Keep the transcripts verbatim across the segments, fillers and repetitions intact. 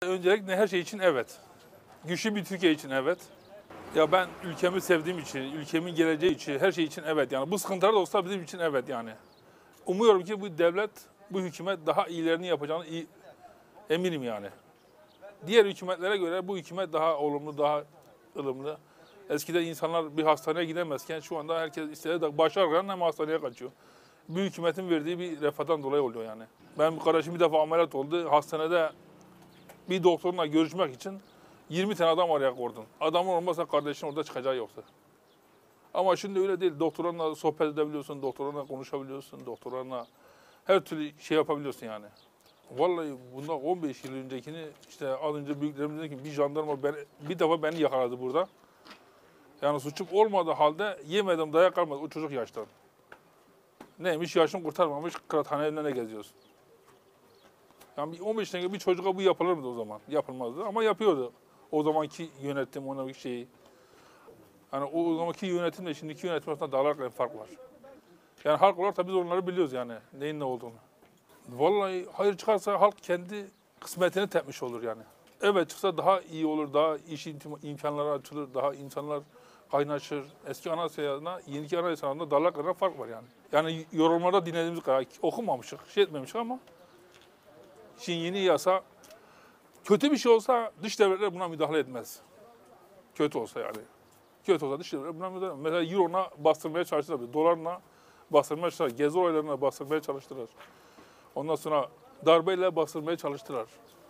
Öncelikle her şey için evet. Güçlü bir Türkiye için evet. Ya ben ülkemi sevdiğim için, ülkemin geleceği için, her şey için evet yani. Bu sıkıntılar da olsa bizim için evet yani. Umuyorum ki bu devlet, bu hükümet daha iyilerini yapacağını iyi, eminim yani. Diğer hükümetlere göre bu hükümet daha olumlu, daha ılımlı. Eskiden insanlar bir hastaneye gidemezken şu anda herkes istediği de başı ağrıyan hemen hastaneye kaçıyor. Bu hükümetin verdiği bir refahdan dolayı oluyor yani. Ben bu kardeşim bir defa ameliyat oldu. Hastanede bir doktorla görüşmek için yirmi tane adam araya koydun. Adamın olmasa kardeşin orada çıkacağı yoktu. Ama şimdi öyle değil. Doktorlarla sohbet edebiliyorsun, doktorlarla konuşabiliyorsun, doktorlarla her türlü şey yapabiliyorsun yani. Vallahi bundan on beş yıl öncekini işte az önce büyüklerim dedi ki bir jandarma beni, bir defa beni yakaladı burada. Yani suçum olmadığı halde yemedim, dayak almadı o çocuk yaştan. Neymiş yaşını kurtarmamış, kıraathanelerinde ne geziyorsun? Yani on beş tane bir çocuğa bu yapılır mıydı o zaman? Yapılmazdı ama yapıyordu. O zamanki yönetim, ona şeyi. Yani o zamanki yönetimle şimdiki yönetim arasında dağlarla fark var. Yani halk olarak tabii biz onları biliyoruz yani neyin ne olduğunu. Vallahi hayır çıkarsa halk kendi kısmetini tepmiş olur yani. Evet çıksa daha iyi olur, daha iş imkanları açılır, daha insanlar kaynaşır. Eski anayasayla yeniki anayasayla dağlar kadar fark var yani. Yani yorumlarda dinlediğimiz kadar okumamışık, şey etmemişik ama şimdi yeni yasa kötü bir şey olsa dış devletler buna müdahale etmez. Kötü olsa yani. Kötü olsa dış devletler buna müdahale etmez. Mesela Euro'na bastırmaya çalıştılar, dolarla bastırmaya çalıştılar, gezi olaylarına bastırmaya çalıştılar. Ondan sonra darbeyle bastırmaya çalıştılar.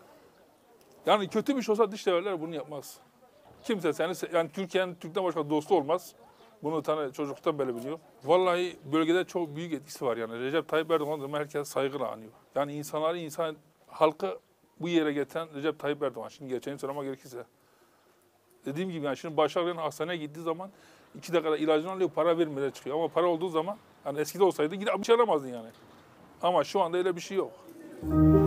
Yani kötü bir şey olsa dış devletler bunu yapmaz. Kimse seni, yani Türkiye'nin Türk'ten başka dostu olmaz. Bunu tane çocukluktan beri biliyor. Vallahi bölgede çok büyük etkisi var yani. Recep Tayyip Erdoğan zaman herkes saygıyla anıyor. Yani insanları, insan, halkı bu yere getiren Recep Tayyip Erdoğan. Şimdi gerçeğini söylemek gerekirse. Dediğim gibi yani şimdi Başakşehir'in hastaneye gittiği zaman iki dakikada ilacını alıyor, para vermeden çıkıyor. Ama para olduğu zaman, hani eskide olsaydı gidip bir şey alamazdın yani. Ama şu anda öyle bir şey yok.